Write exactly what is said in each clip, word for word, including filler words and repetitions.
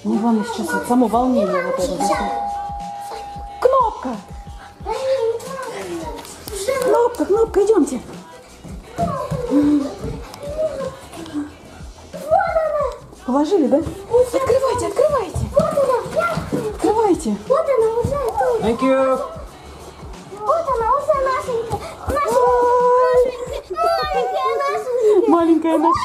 Не, главное сейчас вот само волнение вот это. Кнопка! Кнопка, кнопка, идемте. Положили, да? Открывайте, открывайте. Открывайте. Вот она уже. Thank you. Вот она уже нашенькая. Маленькая нашенькая. Маленькая наша.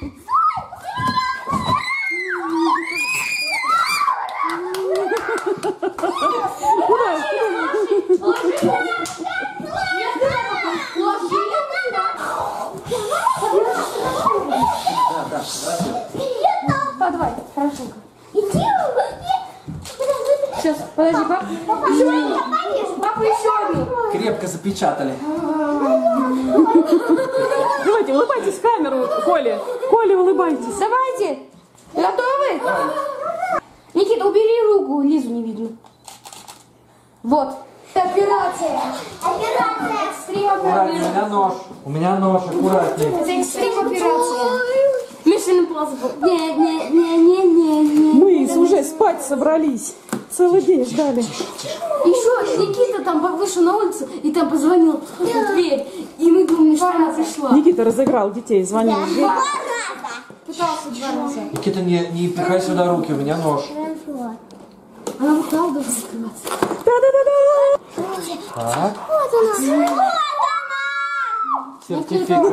А, давай, хорошенько. Иди. Сейчас, подожди, пап. Еще одну. Папа, еще одну. Крепко запечатали. Давайте, улыбайтесь в камеру, Коля. Коля, улыбайтесь. Давайте. Готовы? Никита, убери руку, Лизу не видно. Вот. Операция. Операция. Экстрим Аккуратнее, у операция. меня нож. У меня нож, аккуратнее. Это экстрим операция. Mission Impossible. Не, не, не, не, не, не. Мы уже спать собрались. Целый день ждали. Еще Никита там вышел на улицу и там позвонил в дверь. И мы думали, что она пришла. Никита разыграл детей, звонил в дверь. Пытался два раза. Никита, не, не пихай сюда руки, у меня нож. Хорошо. Она вот там должна закрываться. Да-да-да-да. Так, Вот она. Вот сертификат.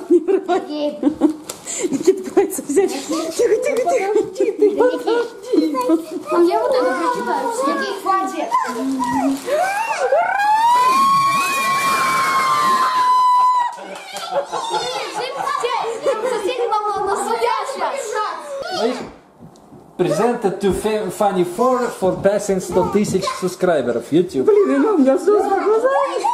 Никита пытается взять. Тихо, тихо, тихо. Никита, подожди. А я вот это прочитаю. Никит, хватит. Соседи нам на судья сейчас. Presented to Funny four for passing сто тысяч субскрайберов. YouTube. Блин, она у меня слезы на глазах.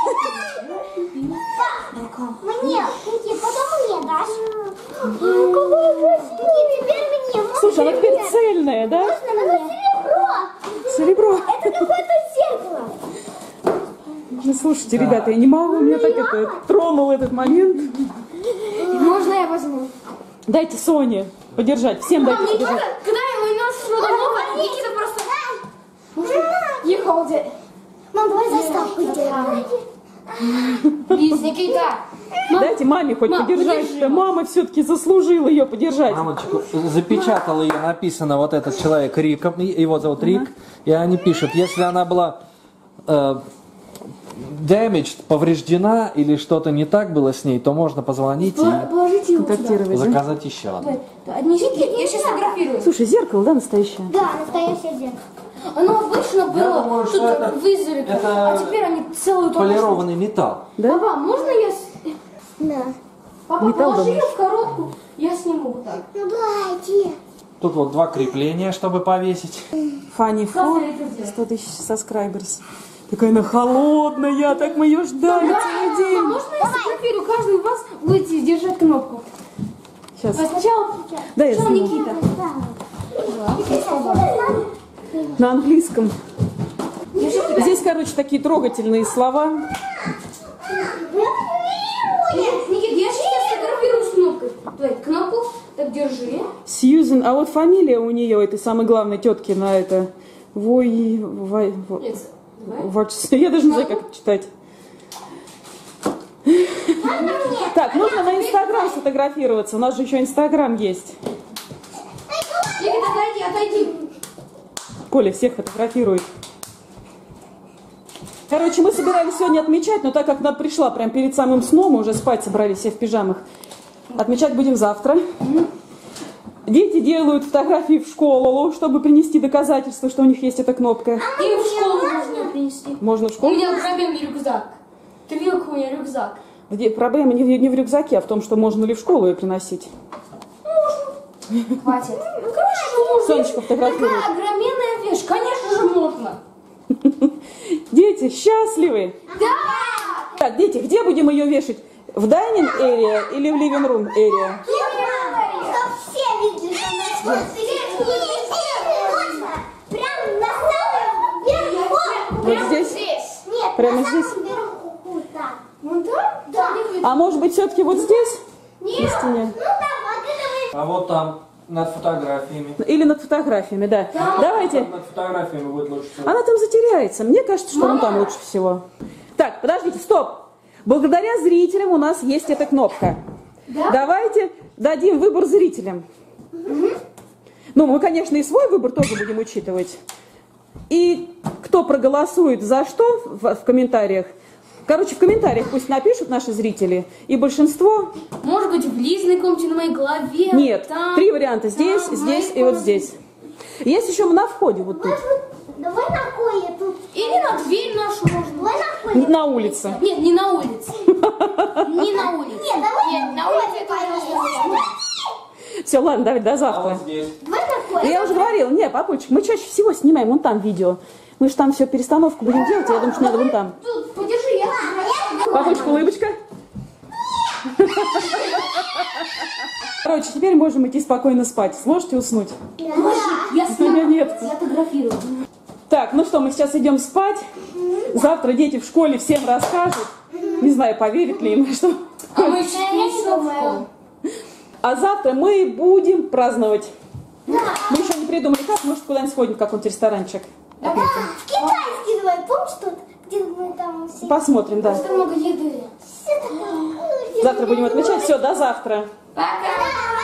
Мне. Никит, потом мне дашь. Какой красивый. Никит, теперь мне. Слушай, она теперь цельная, да? Это серебро. Серебро. Это какое-то зеркало. Ну, слушайте, ребята, я не могу, меня так это тронул этот момент. Можно я возьму? Дайте Соне подержать, всем дайте Мам, Никита, подержать. когда ему нос что-то новое, Никита просто... You hold it. Мам, давай заставку сделаем. Лиз, Никита. Дайте маме хоть Мам, подержать. подержи. Да мама все-таки заслужила ее подержать. Мамочку, запечатал ее, написано вот этот человек Риком, его зовут Рик, и они пишут, если она была э, damaged, повреждена или что-то не так было с ней, то можно позвонить и Положите его сюда. Контактировать, да? заказать еще одну. Отнесите, я сейчас фотографирую. Слушай, зеркало, да, настоящее? Да, настоящее зеркало. Оно обычно было думаю, тут что это- вызорито, это а теперь они целую тонкость. Полированный металл. Да? Папа, можно я... с- Да. Папа, Металл, положи думаешь? ее в коробку, я сниму вот так. Ну давайте. Тут вот два крепления, чтобы повесить. Фанни Как Фор, я это сделаю? сто тысяч сабскрайберс. Такая она холодная, так мы ее ждали целый день. Папа, можно я сфотографирую? Каждый из вас будете держать кнопку. Сейчас, А сначала... да, я Сначала сниму. Никита. На английском. Держи тебя. Здесь, короче, такие трогательные слова. Нет, Никита, я сейчас сфотографирую с кнопкой. Давай, кнопку, так держи. Сьюзен, а вот фамилия у нее, этой самой главной тетки на это... Вой... Вой... Во- Нет, давай. Вач- Я даже не знаю, как это читать. Так, нужно на Инстаграм сфотографироваться. У нас же еще Инстаграм есть. Никита, отойди, отойди. Коля всех фотографирует. Короче, мы собирались сегодня отмечать, но так как она пришла прям перед самым сном, мы уже спать собрались все в пижамах. Отмечать будем завтра. Дети делают фотографии в школу, чтобы принести доказательства, что у них есть эта кнопка. И в школу можно принести. Можно в У школу? меня проблемный рюкзак. Ты видел, какой у меня рюкзак? Где проблема не в, не в рюкзаке, а в том, что можно ли в школу ее приносить. Хватит. Ну, конечно же, можно. Сонечка фотографирует. Такая огроменная вещь. Конечно же, можно. Дети счастливы. Да! Так, дети, где будем ее вешать? В дайнинг area или в living room area? Чтоб все видели, что она прям на самом верху. Вот здесь? Нет, Прямо на здесь? самом верху. Так. Ну да? Да. А может быть все-таки вот здесь? Нет. На стене. Ну да, вот это вы. А вот там Над фотографиями. Или над фотографиями, да. Да. Давайте. Над фотографиями будет лучше всего. Она там затеряется. Мне кажется, что он там лучше всего. Так, подождите, стоп. Благодаря зрителям у нас есть эта кнопка. Да? Давайте дадим выбор зрителям. Ну, мы, конечно, и свой выбор тоже будем учитывать. И кто проголосует за что в, в комментариях. Короче, в комментариях пусть напишут наши зрители. И большинство... Может быть, в Лизной комнате, на моей голове. Нет, там, три варианта. Здесь, там, в здесь моей и вот комнате. здесь. Есть еще на входе вот тут. Может быть, давай на кое тут. Или на дверь нашу можно. Давай на кое. На улице. Нет, не на улице. Не на улице. Нет, давай Нет, на улице это ужасно. Все, ладно, давай, до А завтра. вот здесь. Давай на кое. Я уже говорила, не, папульчик, мы чаще всего снимаем вон там видео. Мы же там все перестановку будем делать, я думаю, что надо вон там. Тут, подержи, я. Папулечка, улыбочка. Короче, теперь можем идти спокойно спать. Сможете уснуть? Я Меня снимаю. нет. Сфотографирую. Так, ну что, мы сейчас идем спать. Завтра дети в школе всем расскажут. Не знаю, поверят ли им, что... А мы еще не школу. А завтра мы будем праздновать. Мы еще не придумали как, может куда-нибудь сходим в какой-нибудь ресторанчик. В китайский давай, помнишь тут? Где мы там все... Посмотрим, да. Просто много еды. Все такое. Завтра будем отмечать. Все, до завтра. Пока.